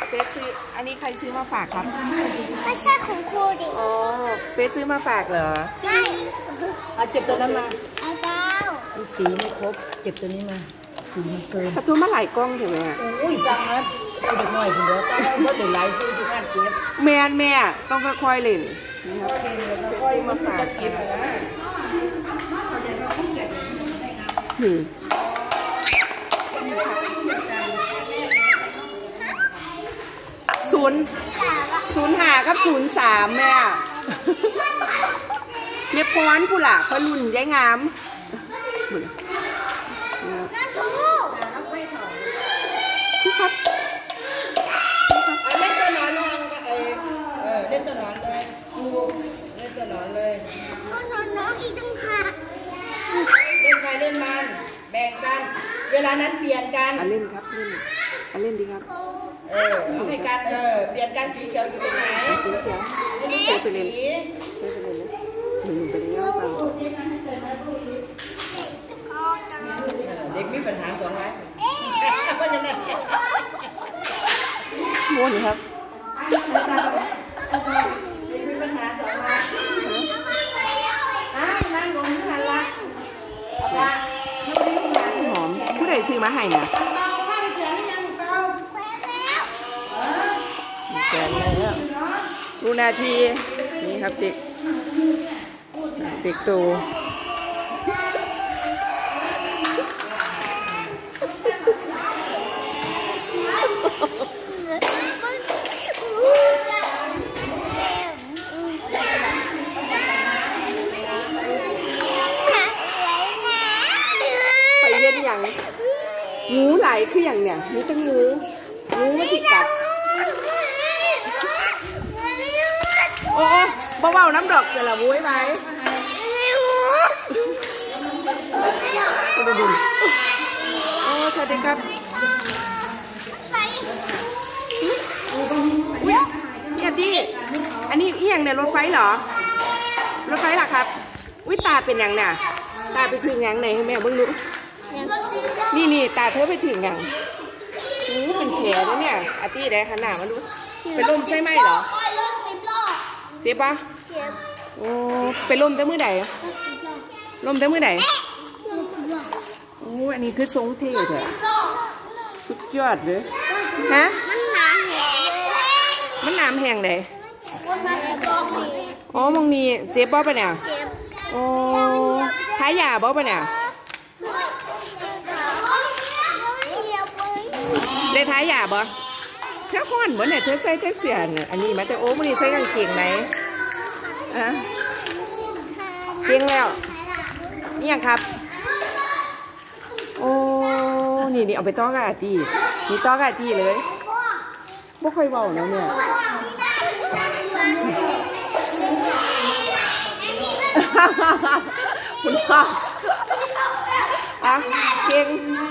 เป๊ซื้ออันนี้ใครซื้อมาฝากครับไม่ใช่ของครูดิอ๋อเป๊ซื้อมาฝากเหรอไม่เอาเก็บตัวนั้นมาเอาเจ้าสีไม่ครบเก็บตัวนี้มาสีมันเกินประตูมาหลายกล้องถูกไหมอุ้ยสั่งนะเอาเด็กหน่อยคุณเดี๋ยวต้องเอาเด็กหลายซื้อที่บ้านเก็บแม่ต้องค่อยๆเล่นนะครับค่อยมาฝาก05 กับ 03แม่เมียพรผู้ล่ะพอรุ่นย้ายงามพี่ครับเล่นตัวหนอนลงเล่นตัวหนอนเลยเล่นตัวหนอนเลยน้องอีกต้องค่ะเล่นใครเล่นมันแบ่งกันเวลานั้นเปลี่ยนกันเล่นครับเล่นดีครับให้กันเปลี่ยนกันสีเขียวอยู่ตรงไหนสีเขียวไปเล่นหนึ่งไปเล่นไปเด็กมีปัญหา2 ไว้ก็ยังไงม้วนครับเด็กมีปัญหา2 ไว้นั่งลงหันละหอมผู้ใดซื้อมาให้เนี่ยแกนแล้วดูนาทีนี่ครับเด็กโตไปเล่นอย่างงูไหลคืออย่างเนี่ยมีตั้งงูมาจิกกัดโอ้เบาๆน้ำดอกเสร็จแล้ววุ้ยไหมดูโอ้สวัสดีครับเนี่ยพี่อันนี้เอียงเนี่ยรถไฟเหรอรถไฟหรอครับวิตาเป็นอย่างเนี่ยตาไปถึงอย่างไหนให้แม่บ้างรู้นี่ตาเธอไปถึงอย่างเป็นแผลแล้วเนี่ยอาตี้ได้ขนาดมันรู้เป็นลมใช่ไหมเหรอเจ็บปะโอ้เป็นลมแต่มือใดลมแต่มือใดโอ้อันนี้คือทรงเท่เถอะสุดยอดเลยฮะมันน้ำแห้งเลยอ๋อมองนี่เจ็บบ่ปะเนี่ยโอ้ท้ายยาบ่ปะเนี่ยได้ท้ายยาบ่เธอค้อนเหมือนเนี่ยเธอใส่เธอเสียนอันนี้มาแต่โอ้มันนี่ใส่กางเกงไหมเก่งแล้วนี่ยังครับโอ้นี่เอาไปต้อกาตีนี่ต้อกาตีเลยไม่ค่อยเบาแล้วเนี่ยคุณพ่อเก่ง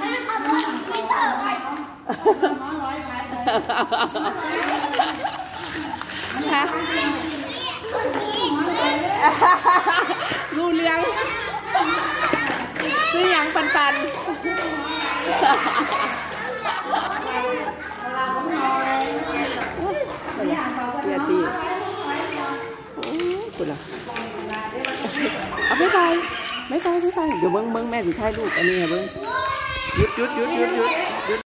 รู้เรื่องซื้อยังปันเดี๋ยวตีคุณล่ะเอาไม่ไปเดี๋ยวเบิ้งแม่สิถ่ายรูปอันนี้เบิ้งหยุด